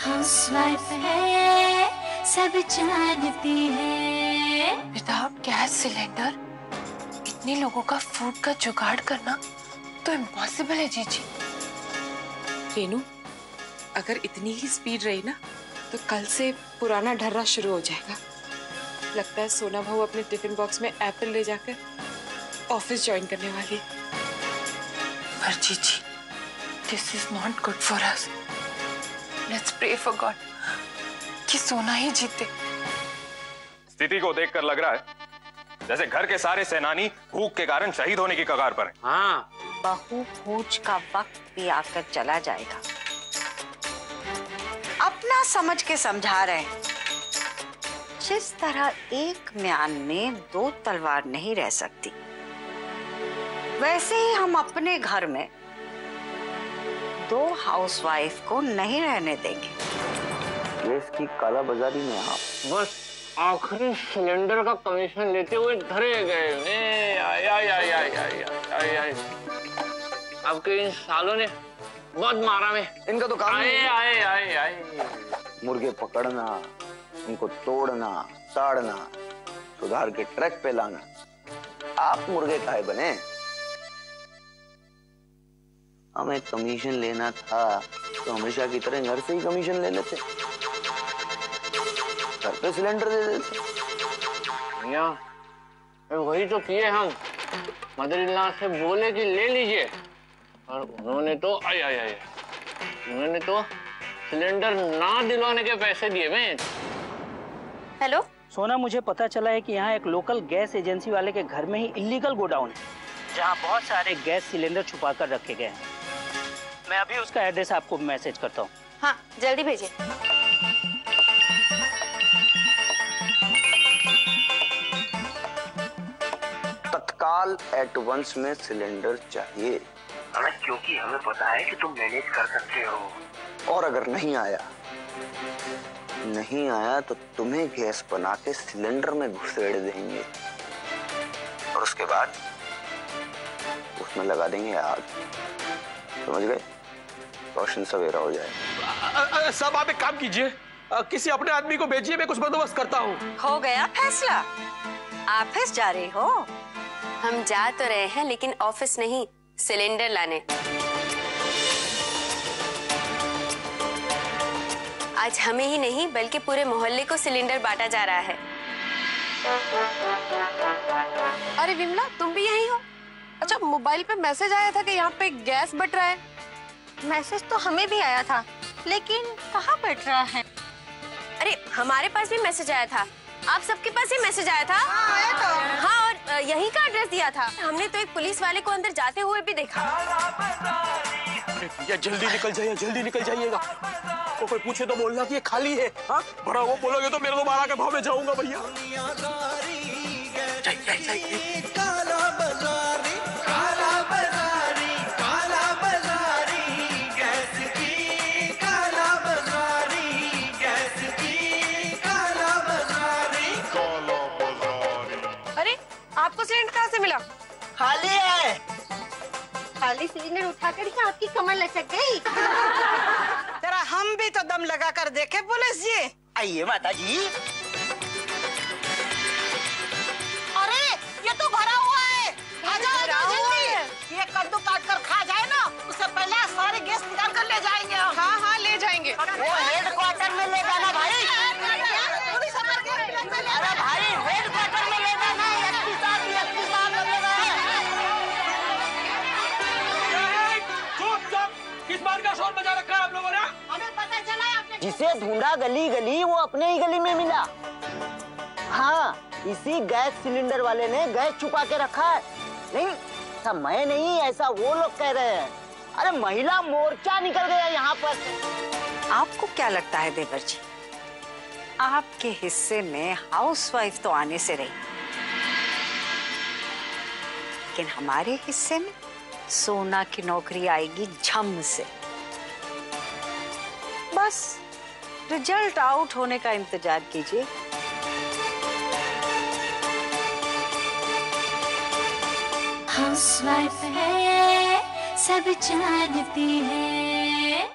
Housewife है, सब जानती है। विदाउट गैस सिलेंडर इतने लोगों का फूड का जुगाड़ करना तो इम्पॉसिबल है जीजी। रेनू, अगर इतनी ही स्पीड रही ना तो कल से पुराना ढर्रा शुरू हो जाएगा। लगता है सोना बहू अपने टिफिन बॉक्स में एप्पल ले जाकर ऑफिस ज्वाइन करने वाली है। पर जीजी, this is not good for us. Let's pray for God कि सोना ही जीते। स्थिति को देखकर लग रहा है जैसे घर के सारे सेनानी भूख के कारण शहीद होने की कगार पर हैं। हाँ, बहू पूछ का वक्त भी आकर चला जाएगा। अपना समझ के समझा रहे हैं। जिस तरह एक म्यान में दो तलवार नहीं रह सकती, वैसे ही हम अपने घर में दो हाउसवाइफ को नहीं रहने देंगे। गैस की कालाबाजारी में आप बस आखिरी सिलेंडर का कमीशन लेते हुए धरे गए। आई आई आई आई आई आई आई। आपके इन सालों ने बहुत मारा में। इनका तो काम आए आए आए आए। मुर्गे पकड़ना, उनको तोड़ना, साड़ना, सुधार के ट्रैक पे लाना। आप मुर्गे काहे बने? हमें कमीशन लेना था तो हमेशा की तरह घर से ही कमीशन ले लेते, घर पे सिलेंडर दे देते। वही तो किए हम। मदर इन लॉ से बोले कि ले लीजिए, और उन्होंने तो आई आई आई उन्होंने तो सिलेंडर ना दिलवाने के पैसे दिए। मैं हेलो सोना, मुझे पता चला है कि यहाँ एक लोकल गैस एजेंसी वाले के घर में ही इलीगल गोडाउन है जहाँ बहुत सारे गैस सिलेंडर छुपा कर रखे गए हैं। मैं अभी उसका एड्रेस आपको मैसेज करता हूँ। हाँ, जल्दी भेजिए। तत्काल एडवांस में सिलेंडर चाहिए हमें, क्योंकि हमें पता है कि तुम मैनेज कर सकते हो। और अगर नहीं आया तो तुम्हें गैस बना के सिलेंडर में घुसेड़ देंगे और उसके बाद उसमें लगा देंगे आग। समझ गए? रोशन सवेरा हो जाए। सब आप एक काम कीजिए, किसी अपने आदमी को भेजिए, मैं कुछ बंदोबस्त करता हूँ। हो गया फैसला? ऑफिस जा रही हो? हम जा तो रहे हैं लेकिन ऑफिस नहीं, सिलेंडर लाने। आज हमें ही नहीं बल्कि पूरे मोहल्ले को सिलेंडर बांटा जा रहा है। अरे विमला, तुम भी यहीं हो? अच्छा, मोबाइल पे मैसेज आया था कि यहाँ पे गैस बट रहा है। मैसेज तो हमें भी आया था, लेकिन कहाँ बट रहा है? अरे हमारे पास भी मैसेज आया था, आप सबके पास ही मैसेज आया था। आया तो। हाँ, और यहीं का एड्रेस दिया था। हमने तो एक पुलिस वाले को अंदर जाते हुए भी देखा। या जल्दी निकल जाइएगा। तो कोई पूछे तो बोलना कि ये खाली है। हाँ, बड़ा वो बोलोगे तो मेरे तो 12 के भाव में जाऊंगा भैया। अरे आपको सिलेंडर कहाँ से मिला? खाली है। खाली सिलेंडर उठाकर ही आपकी कमर लचक गई। जरा हम भी तो दम लगा कर देखे पुलिस जी। आइए माता जी। अरे ये तो भरा हुआ है। आ जाओ जल्दी। ये कद्दू काट कर खा जाए ना, उससे पहले सारे गैस निकाल कर ले जाएंगे हम। हाँ हाँ, ले जाएंगे। वो हेडक्वार्टर में ले जाना भाई। अरे भाई हेडक्वार्टर में ले जाना। किस बात का शोर मचा रखा है आप लोगों ने? हमें पता चला आपने जिसे ढूंढा गली गली वो अपने ही गली में मिला। हाँ, इसी गैस सिलेंडर वाले ने गैस छुपा के रखा है। नहीं, ऐसा मैं नहीं, ऐसा वो लोग कह रहे हैं। अरे महिला मोर्चा निकल गया यहाँ पर। आपको क्या लगता है देवर जी, आपके हिस्से में हाउसवाइफ तो आने से रही, लेकिन हमारे हिस्से में सोना की नौकरी आएगी झम से। बस रिजल्ट आउट होने का इंतजार कीजिए। हाउसवाइफ है, सब जानती है।